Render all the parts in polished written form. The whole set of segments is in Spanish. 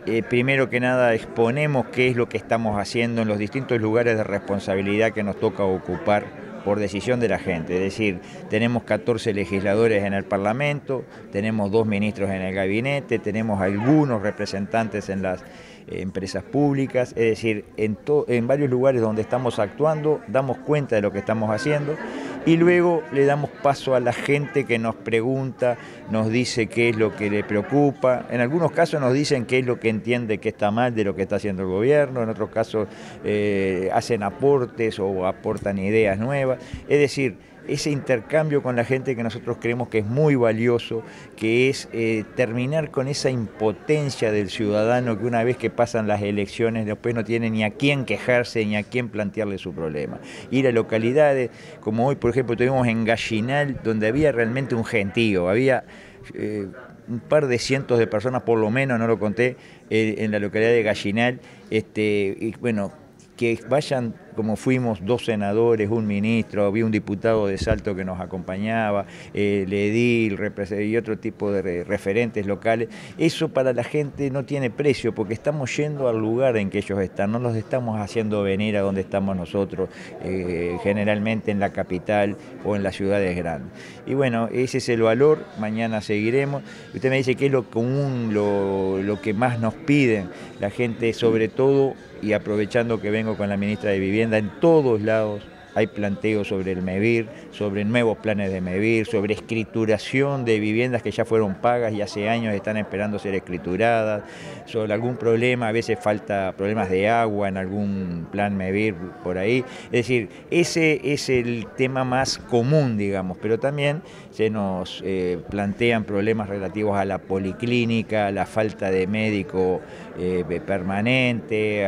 primero que nada exponemos qué es lo que estamos haciendo en los distintos lugares de responsabilidad que nos toca ocupar por decisión de la gente. Es decir, tenemos 14 legisladores en el Parlamento, tenemos 2 ministros en el gabinete, tenemos algunos representantes en las empresas públicas, es decir, en varios lugares donde estamos actuando, damos cuenta de lo que estamos haciendo y luego le damos paso a la gente que nos pregunta, nos dice qué es lo que le preocupa, en algunos casos nos dicen qué es lo que entiende que está mal de lo que está haciendo el gobierno, en otros casos hacen aportes o aportan ideas nuevas, es decir, ese intercambio con la gente que nosotros creemos que es muy valioso, que es terminar con esa impotencia del ciudadano que una vez que pasan las elecciones después no tiene ni a quién quejarse ni a quién plantearle su problema. Ir a localidades como hoy, por ejemplo, tuvimos en Gallinal, donde había realmente un gentío, había un par de cientos de personas por lo menos, no lo conté, en la localidad de Gallinal, y bueno, que vayan, como fuimos 2 senadores, un ministro, había un diputado de Salto que nos acompañaba, el edil y otro tipo de referentes locales. Eso para la gente no tiene precio porque estamos yendo al lugar en que ellos están, no los estamos haciendo venir a donde estamos nosotros, generalmente en la capital o en las ciudades grandes. Y bueno, ese es el valor, mañana seguiremos. Usted me dice qué es lo común, lo que más nos piden la gente, sobre todo, y aprovechando que vengo con la ministra de Vivienda, en todos lados hay planteos sobre el MEVIR, sobre nuevos planes de MEVIR, sobre escrituración de viviendas que ya fueron pagas y hace años están esperando ser escrituradas, sobre algún problema, a veces falta problemas de agua en algún plan MEVIR por ahí. Es decir, ese es el tema más común, digamos, pero también se nos plantean problemas relativos a la policlínica, a la falta de médico permanente,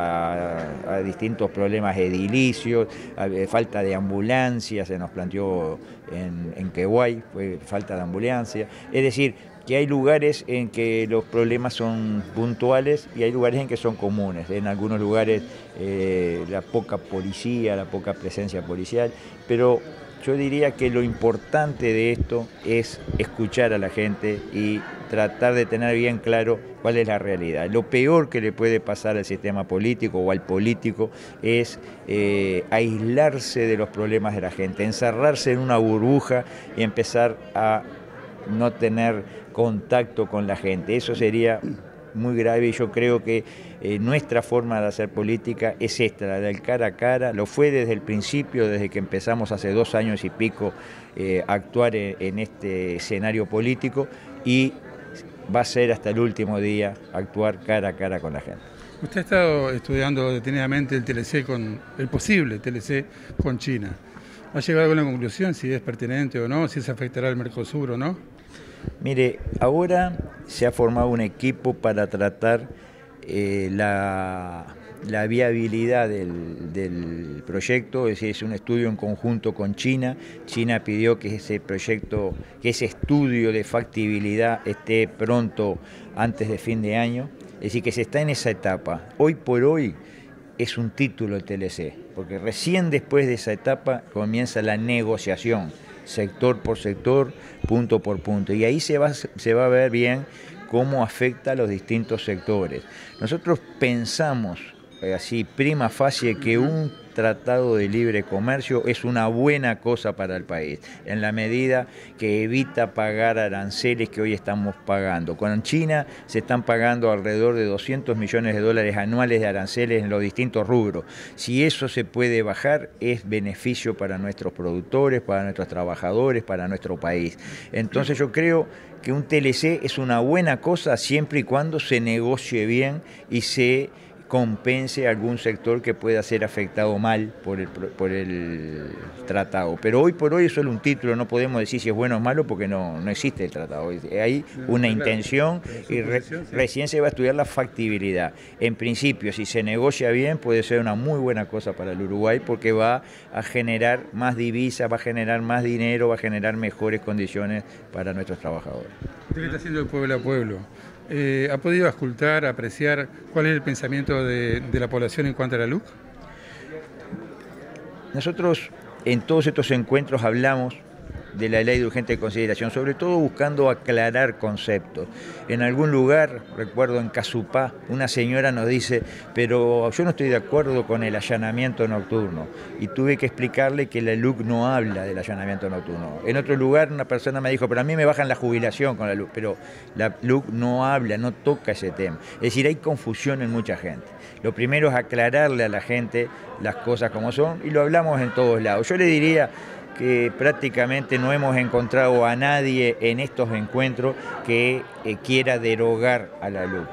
a distintos problemas edilicios, falta de ambulancia, se nos planteó en Quehuay, fue falta de ambulancia, es decir, que hay lugares en que los problemas son puntuales y hay lugares en que son comunes, en algunos lugares la poca policía, la poca presencia policial, pero yo diría que lo importante de esto es escuchar a la gente y tratar de tener bien claro cuál es la realidad. Lo peor que le puede pasar al sistema político o al político es aislarse de los problemas de la gente, encerrarse en una burbuja y empezar a no tener contacto con la gente. Eso sería muy grave y yo creo que nuestra forma de hacer política es esta, la del cara a cara, lo fue desde el principio, desde que empezamos hace 2 años y pico a actuar en este escenario político y va a ser hasta el último día actuar cara a cara con la gente. Usted ha estado estudiando detenidamente el TLC el posible TLC con China. ¿Ha llegado a alguna conclusión si es pertinente o no, si se afectará al Mercosur o no? Mire, ahora se ha formado un equipo para tratar la viabilidad del proyecto, es decir, es un estudio en conjunto con China. China pidió que ese proyecto, que ese estudio de factibilidad esté pronto antes de fin de año, es decir, que se está en esa etapa. Hoy por hoy es un título el TLC, porque recién después de esa etapa comienza la negociación, sector por sector, punto por punto, y ahí se va a ver bien cómo afecta a los distintos sectores. Nosotros pensamos, así prima facie, que un tratado de libre comercio es una buena cosa para el país, en la medida que evita pagar aranceles que hoy estamos pagando. Con China se están pagando alrededor de $200 millones anuales de aranceles en los distintos rubros. Si eso se puede bajar, es beneficio para nuestros productores, para nuestros trabajadores, para nuestro país. Entonces yo creo que un TLC es una buena cosa siempre y cuando se negocie bien y se compense algún sector que pueda ser afectado mal por el tratado. Pero hoy por hoy es solo un título, no podemos decir si es bueno o malo porque no existe el tratado. Hay una intención y recién se va a estudiar la factibilidad. En principio, si se negocia bien, puede ser una muy buena cosa para el Uruguay porque va a generar más divisas, va a generar más dinero, va a generar mejores condiciones para nuestros trabajadores. ¿Qué está haciendo el pueblo a pueblo? ¿Ha podido auscultar, apreciar cuál es el pensamiento de la población en cuanto a la luz? Nosotros en todos estos encuentros hablamos de la ley de urgente consideración, sobre todo buscando aclarar conceptos. En algún lugar, recuerdo en Casupá, una señora nos dice, pero yo no estoy de acuerdo con el allanamiento nocturno, y tuve que explicarle que la LUC no habla del allanamiento nocturno. En otro lugar una persona me dijo, pero a mí me bajan la jubilación con la LUC, pero la LUC no habla, no toca ese tema. Es decir, hay confusión en mucha gente. Lo primero es aclararle a la gente las cosas como son, y lo hablamos en todos lados. Yo le diría que prácticamente no hemos encontrado a nadie en estos encuentros que quiera derogar a la LUC.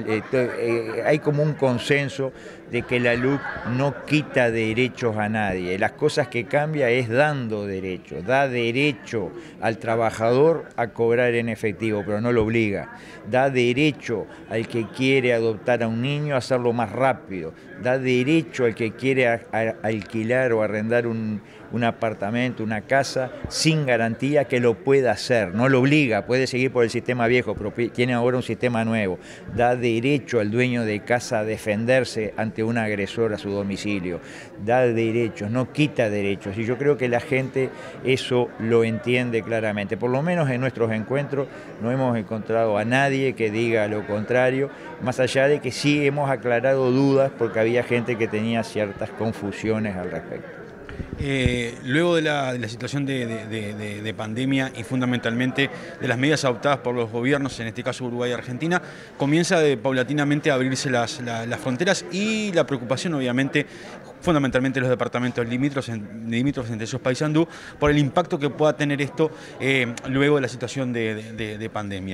Hay como un consenso de que la LUC no quita derechos a nadie. Las cosas que cambia es dando derechos. Da derecho al trabajador a cobrar en efectivo, pero no lo obliga. Da derecho al que quiere adoptar a un niño a hacerlo más rápido. Da derecho al que quiere alquilar o arrendar un apartamento, una casa, sin garantía que lo pueda hacer. No lo obliga, puede seguir por el sistema viejo, pero tiene ahora un sistema nuevo. Da derecho al dueño de casa a defenderse ante un agresor a su domicilio. Da derechos, no quita derechos. Y yo creo que la gente eso lo entiende claramente. Por lo menos en nuestros encuentros no hemos encontrado a nadie que diga lo contrario, más allá de que sí hemos aclarado dudas porque había gente que tenía ciertas confusiones al respecto. Luego de la situación de pandemia y fundamentalmente de las medidas adoptadas por los gobiernos, en este caso Uruguay y Argentina, comienza paulatinamente a abrirse las fronteras y la preocupación obviamente fundamentalmente los departamentos limítrofes entre esos países andú, por el impacto que pueda tener esto luego de la situación de pandemia.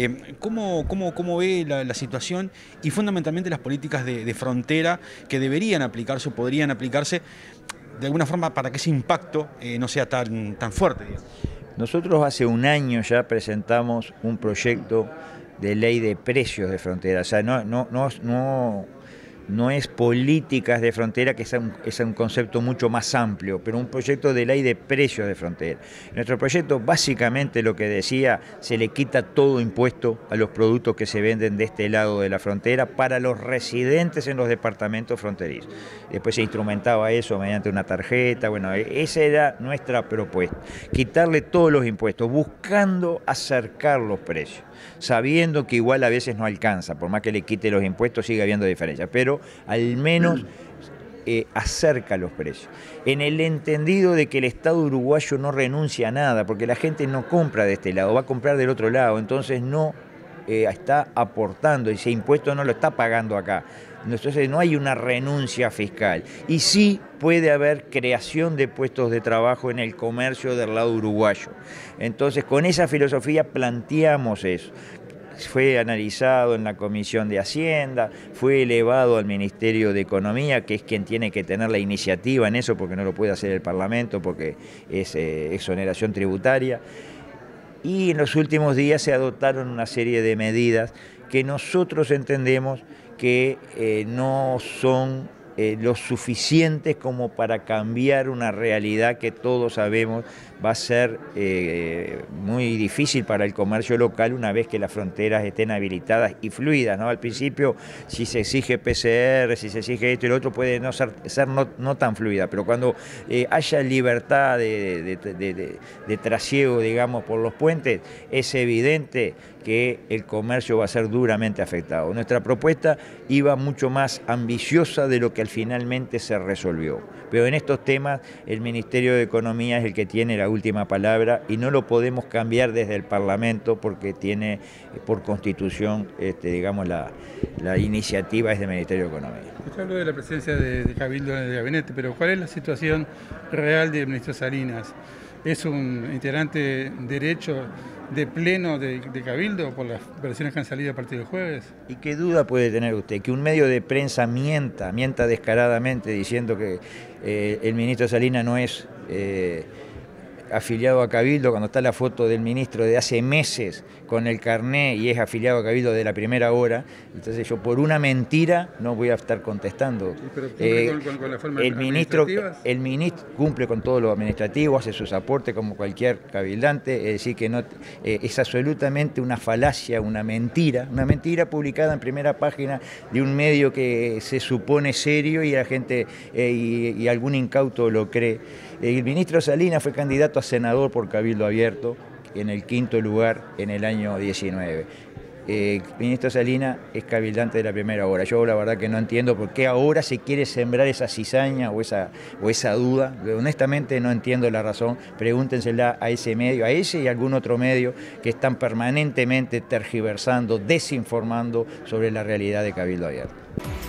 ¿Cómo ve la situación y fundamentalmente las políticas de frontera que deberían aplicarse o podrían aplicarse de alguna forma para que ese impacto no sea tan fuerte, digamos? Nosotros hace un año ya presentamos un proyecto de ley de precios de frontera. O sea, no es políticas de frontera, que es un concepto mucho más amplio, pero un proyecto de ley de precios de frontera. Nuestro proyecto básicamente lo que decía, se le quita todo impuesto a los productos que se venden de este lado de la frontera para los residentes en los departamentos fronterizos. Después se instrumentaba eso mediante una tarjeta, bueno, esa era nuestra propuesta, quitarle todos los impuestos, buscando acercar los precios, sabiendo que igual a veces no alcanza, por más que le quite los impuestos sigue habiendo diferencias, pero al menos acerca los precios, en el entendido de que el Estado uruguayo no renuncia a nada, porque la gente no compra de este lado, va a comprar del otro lado, entonces no está aportando, ese impuesto no lo está pagando acá. Entonces no hay una renuncia fiscal, y sí puede haber creación de puestos de trabajo en el comercio del lado uruguayo. Entonces con esa filosofía planteamos eso. Fue analizado en la Comisión de Hacienda, fue elevado al Ministerio de Economía, que es quien tiene que tener la iniciativa en eso, porque no lo puede hacer el Parlamento, porque es exoneración tributaria. Y en los últimos días se adoptaron una serie de medidas que nosotros entendemos que no son lo suficientes como para cambiar una realidad que todos sabemos va a ser muy difícil para el comercio local una vez que las fronteras estén habilitadas y fluidas, ¿no? Al principio, si se exige PCR, si se exige esto y lo otro, puede no ser no tan fluida, pero cuando haya libertad de trasiego, digamos, por los puentes, es evidente que el comercio va a ser duramente afectado. Nuestra propuesta iba mucho más ambiciosa de lo que finalmente se resolvió. Pero en estos temas el Ministerio de Economía es el que tiene la última palabra y no lo podemos cambiar desde el Parlamento porque tiene por constitución, digamos, la iniciativa es del Ministerio de Economía. Usted habló de la presencia de Cabildo en el gabinete, pero ¿cuál es la situación real del ministro Salinas? ¿Es un integrante derecho de pleno de Cabildo por las versiones que han salido a partir del jueves? ¿Y qué duda puede tener usted? Que un medio de prensa mienta descaradamente diciendo que el ministro Salinas no es afiliado a Cabildo, cuando está la foto del ministro de hace meses con el carné y es afiliado a Cabildo de la primera hora. Entonces yo por una mentira no voy a estar contestando. ¿Pero cumple con la forma el ministro cumple con todo lo administrativo, hace sus aportes como cualquier cabildante, es decir que no es absolutamente una falacia, una mentira publicada en primera página de un medio que se supone serio y la gente y algún incauto lo cree. El ministro Salinas fue candidato a senador por Cabildo Abierto, en el 5º lugar en el año 19. Ministro Salinas es cabildante de la primera hora. Yo la verdad que no entiendo por qué ahora se quiere sembrar esa cizaña o esa duda. Honestamente no entiendo la razón. Pregúntensela a ese medio, a ese y a algún otro medio que están permanentemente tergiversando, desinformando sobre la realidad de Cabildo Abierto.